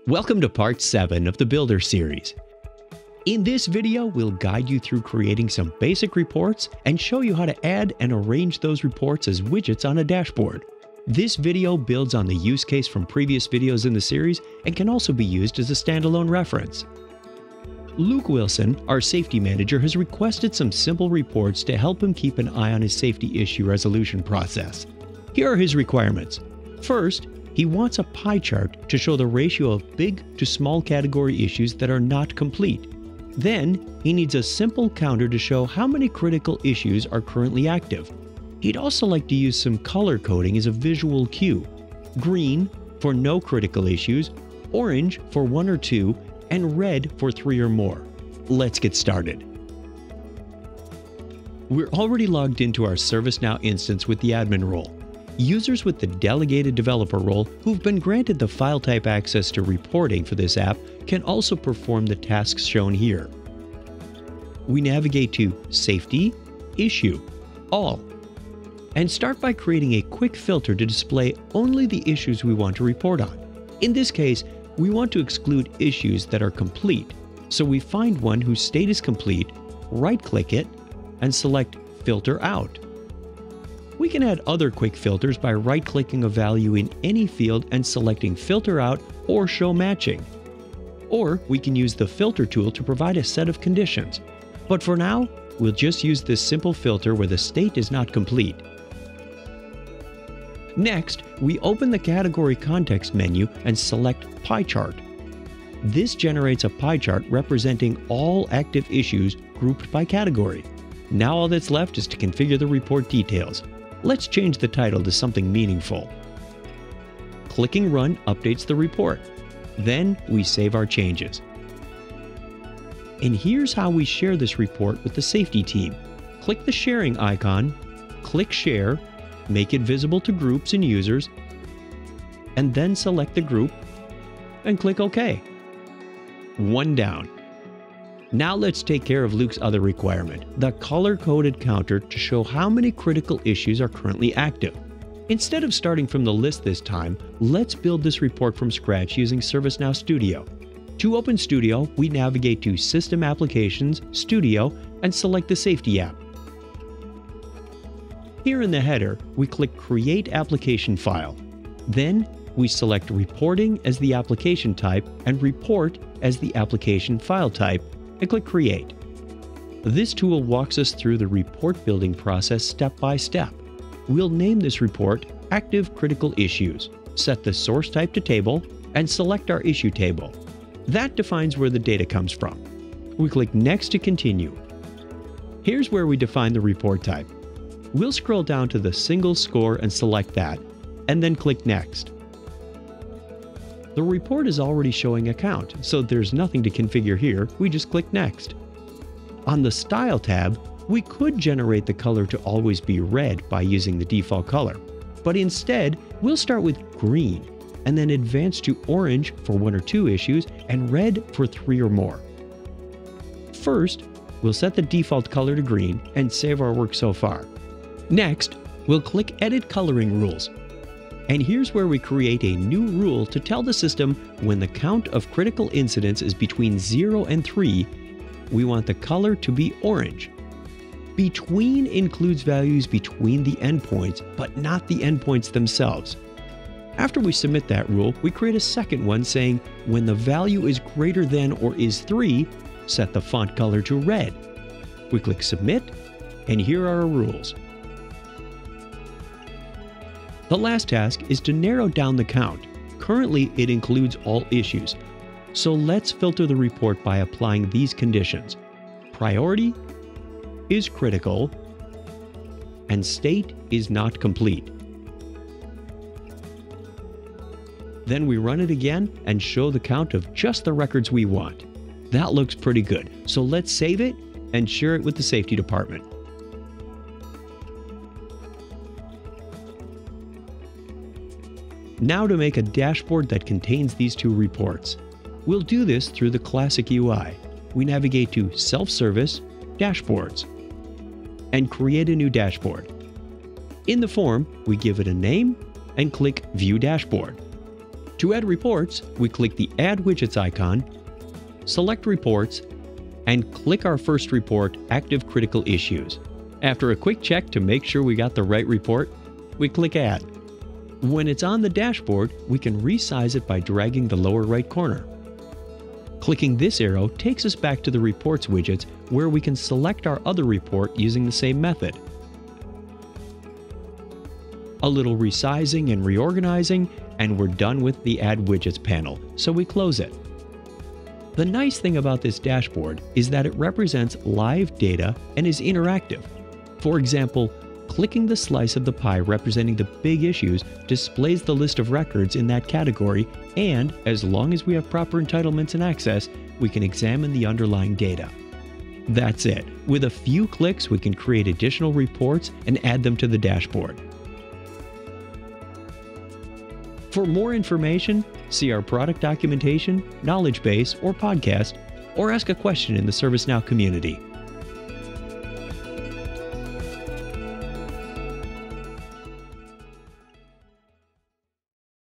Welcome to part 7 of the Builder series. In this video, we'll guide you through creating some basic reports and show you how to add and arrange those reports as widgets on a dashboard. This video builds on the use case from previous videos in the series and can also be used as a standalone reference. Luke Wilson, our safety manager, has requested some simple reports to help him keep an eye on his safety issue resolution process. Here are his requirements. First, he wants a pie chart to show the ratio of big to small category issues that are not complete. Then, he needs a simple counter to show how many critical issues are currently active. He'd also like to use some color coding as a visual cue. Green for no critical issues, orange for 1 or 2, and red for 3 or more. Let's get started. We're already logged into our ServiceNow instance with the admin role. Users with the delegated developer role who've been granted the file type access to reporting for this app can also perform the tasks shown here. We navigate to Safety, Issue, All, and start by creating a quick filter to display only the issues we want to report on. In this case, we want to exclude issues that are complete, so we find one whose state is complete, right-click it, and select Filter Out. We can add other quick filters by right-clicking a value in any field and selecting Filter Out or Show Matching. Or we can use the Filter tool to provide a set of conditions. But for now, we'll just use this simple filter where the state is not complete. Next, we open the Category Context menu and select Pie Chart. This generates a pie chart representing all active issues grouped by category. Now all that's left is to configure the report details. Let's change the title to something meaningful. Clicking Run updates the report. Then we save our changes. And here's how we share this report with the safety team. Click the sharing icon, click Share, make it visible to groups and users, and then select the group and click OK. One down. Now let's take care of Luke's other requirement, the color-coded counter to show how many critical issues are currently active. Instead of starting from the list this time, let's build this report from scratch using ServiceNow Studio. To open Studio, we navigate to System Applications, Studio, and select the Safety app. Here in the header, we click Create Application File. Then, we select Reporting as the application type and Report as the application file type, and click Create. This tool walks us through the report building process step by step. We'll name this report Active Critical Issues, set the source type to Table, and select our issue table. That defines where the data comes from. We click Next to continue. Here's where we define the report type. We'll scroll down to the single score and select that, and then click Next. The report is already showing a count, so there's nothing to configure here, we just click Next. On the Style tab, we could generate the color to always be red by using the default color, but instead, we'll start with green, and then advance to orange for 1 or 2 issues, and red for 3 or more. First, we'll set the default color to green and save our work so far. Next, we'll click Edit Coloring Rules. And here's where we create a new rule to tell the system when the count of critical incidents is between 0 and 3, we want the color to be orange. Between includes values between the endpoints, but not the endpoints themselves. After we submit that rule, we create a second one saying when the value is greater than or is 3, set the font color to red. We click Submit, and here are our rules. The last task is to narrow down the count. Currently, it includes all issues. So let's filter the report by applying these conditions. Priority is critical, and state is not complete. Then we run it again and show the count of just the records we want. That looks pretty good, so let's save it and share it with the safety department. Now to make a dashboard that contains these two reports. We'll do this through the classic UI. We navigate to Self-Service, Dashboards, and create a new dashboard. In the form, we give it a name and click View Dashboard. To add reports, we click the Add Widgets icon, select Reports, and click our first report, Active Critical Issues. After a quick check to make sure we got the right report, we click Add. When it's on the dashboard, we can resize it by dragging the lower right corner. Clicking this arrow takes us back to the Reports widgets where we can select our other report using the same method. A little resizing and reorganizing, and we're done with the Add Widgets panel, so we close it. The nice thing about this dashboard is that it represents live data and is interactive. For example, clicking the slice of the pie representing the big issues displays the list of records in that category, and as long as we have proper entitlements and access, we can examine the underlying data. That's it. With a few clicks, we can create additional reports and add them to the dashboard. For more information, see our product documentation, knowledge base, or podcast, or ask a question in the ServiceNow community.